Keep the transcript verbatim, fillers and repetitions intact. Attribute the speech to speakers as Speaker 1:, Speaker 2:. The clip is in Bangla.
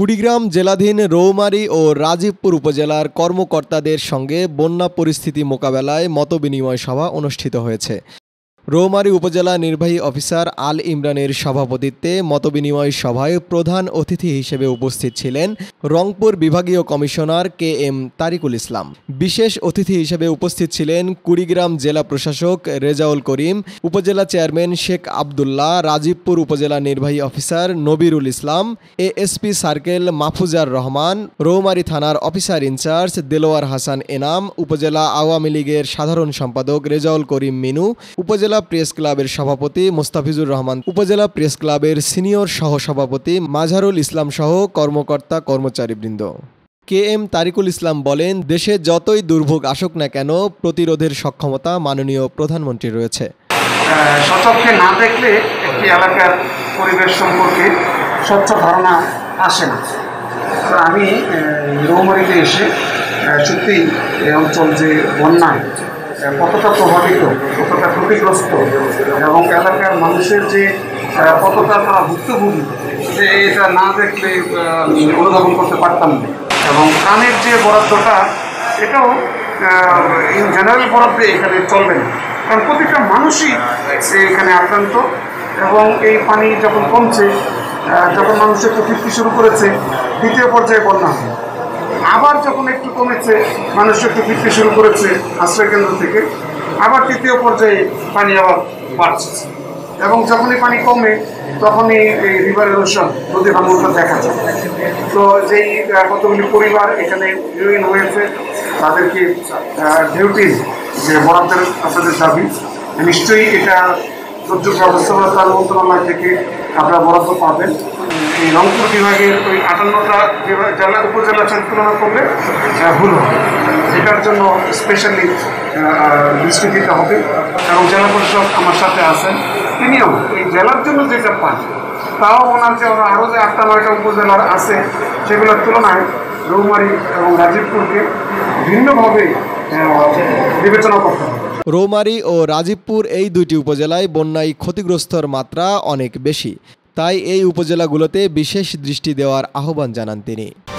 Speaker 1: কুড়িগ্রাম জেলাধীন রৌমারী ও রাজীবপুর উপজেলার কর্মকর্তাদের সঙ্গে বন্যা পরিস্থিতি মোকাবেলায় মতবিনিময় সভা অনুষ্ঠিত হয়েছে। রৌমারী উপজেলা নির্বাহী অফিসার আল ইমরানের সভাপতিত্বে মতবিনিময় সভায় প্রধান অতিথি হিসেবে উপস্থিত ছিলেন রংপুর বিভাগীয় commissioner K M Tariqul Islam. বিশেষ অতিথি হিসেবে উপস্থিত ছিলেন কুড়িগ্রাম জেলা প্রশাসক রেজাউল করিম, উপজেলা চেয়ারম্যান শেখ আবদুল্লাহ, রাজীবপুর উপজেলা নির্বাহী officer Nabirul Islam, ASP circle Mahfuzar Rahman, Raumari থানার অফিসার ইনচার্জ দেলোয়ার হাসান এনাম, উপজেলা আওয়ামী লীগের সাধারণ সম্পাদক রেজাউল করিম মিনু, উপজেলা প্রেস ক্লাবের সভাপতি মোস্তাফিজুর রহমান, উপজেলা প্রেস ক্লাবের সিনিয়র সহসভাপতি মাঝারুল ইসলাম সহ কর্মকর্তা কর্মচারীবৃন্দ। কে এম তারিকুল ইসলাম বলেন, দেশে যতই দুর্ভোগ আসুক না কেন প্রতিরোধের সক্ষমতা মাননীয় প্রধানমন্ত্রী রয়েছে।
Speaker 2: সচক্ষে না দেখলে একটি এলাকার পরিবেশ সম্পর্কে স্বচ্ছ ধারণা আসে না। আমি রৌমারীতে এসে সত্যি এই অঞ্চল যে বন্যায় কতটা প্রভাবিত, কতটা ক্ষতিগ্রস্ত এবং এলাকার মানুষের যে কতটা তারা ভুক্তভোগী, যে এটা না দেখলে অনুধাবন করতে পারতাম না। এবং প্রাণের যে বরাদ্দটা, এটাও ইন জেনারেল বরাদ্দে এখানে চলবে না, কারণ প্রতিটা মানুষই এখানে আক্রান্ত। এবং এই পানি যখন কমছে, যখন মানুষ একটু ফিরতে শুরু করেছে, দ্বিতীয় পর্যায়ে বন্যা হয়। আবার যখন একটু কমেছে, মানুষ একটু ফিরতে শুরু করেছে আশ্রয় কেন্দ্র থেকে, আবার তৃতীয় পর্যায়ে পানি আবার বাড়ছে। এবং যখনই পানি কমে তখনই এই রিভার এরোশন, নদী ভাঙনটা দেখা যায়। তো যেই কতগুলি পরিবার এখানে হিরোইন হয়েছে, তাদেরকে ডিউটির যে বরাদ্দের আপনাদের দাবি, নিশ্চয়ই এটা দুর্যোগ ব্যবস্থাপনা মন্ত্রণালয় থেকে আপনারা বরাদ্দ পাবেন। এই রংপুর বিভাগের ওই আটান্নটা জেলা উপজেলার সাথে তুলনা করলে ভুল হবে। এটার জন্য স্পেশালি দৃষ্টি দিতে হবে। এবং জেলা পরিষদ আমার সাথে আছেন, তিনিও এই জেলার জন্য যেটা পান, তাও ওনার যে ওরা আরও যে আটটা নয়টা উপজেলার আছে, সেগুলোর তুলনায় রৌমারী এবং রাজীবপুরকে ভিন্নভাবে বিবেচনা করতে হবে।
Speaker 1: রৌমারী ও রাজীবপুর এই দুইটি উপজেলায় বন্যায় ক্ষতিগ্রস্তর মাত্রা অনেক বেশি, তাই এই উপজেলাগুলোতে বিশেষ দৃষ্টি দেওয়ার আহ্বান জানান তিনি।